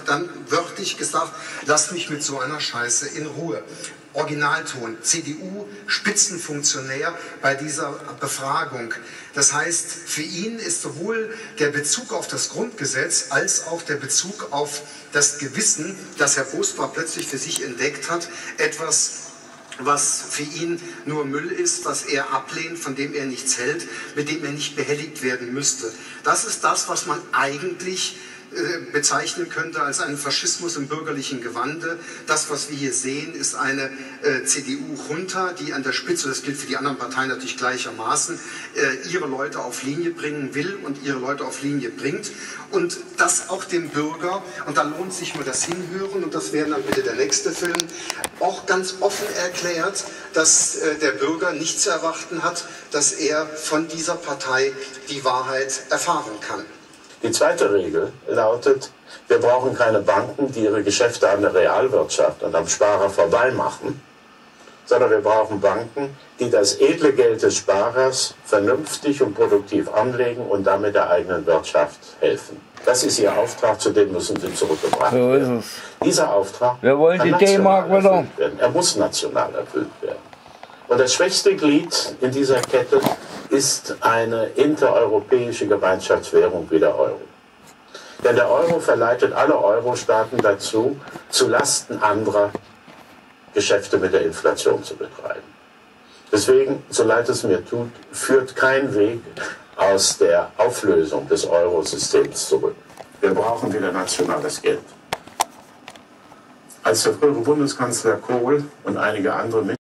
dann wörtlich gesagt, lasst mich mit so einer Scheiße in Ruhe. Originalton, CDU-Spitzenfunktionär bei dieser Befragung. Das heißt, für ihn ist sowohl der Bezug auf das Grundgesetz als auch der Bezug auf das Gewissen, das Herr Bosbach plötzlich für sich entdeckt hat, etwas, was für ihn nur Müll ist, was er ablehnt, von dem er nichts hält, mit dem er nicht behelligt werden müsste. Das ist das, was man eigentlich bezeichnen könnte als einen Faschismus im bürgerlichen Gewande. Das, was wir hier sehen, ist eine CDU-Junta, die an der Spitze, das gilt für die anderen Parteien natürlich gleichermaßen, ihre Leute auf Linie bringen will und ihre Leute auf Linie bringt. Und das auch dem Bürger, und da lohnt sich nur das Hinhören, und das wäre dann bitte der nächste Film, auch ganz offen erklärt, dass der Bürger nicht zu erwarten hat, dass er von dieser Partei die Wahrheit erfahren kann. Die zweite Regel lautet, wir brauchen keine Banken, die ihre Geschäfte an der Realwirtschaft und am Sparer vorbei machen, sondern wir brauchen Banken, die das edle Geld des Sparers vernünftig und produktiv anlegen und damit der eigenen Wirtschaft helfen. Das ist ihr Auftrag, zu dem müssen sie zurückgebracht werden. Dieser Auftrag kann national erfüllt werden. Er muss national erfüllt werden. Und das schwächste Glied in dieser Kette ist eine intereuropäische Gemeinschaftswährung wie der Euro. Denn der Euro verleitet alle Euro-Staaten dazu, zu Lasten anderer Geschäfte mit der Inflation zu betreiben. Deswegen, so leid es mir tut, führt kein Weg aus der Auflösung des Eurosystems zurück. Wir brauchen wieder nationales Geld. Als der frühere Bundeskanzler Kohl und einige andere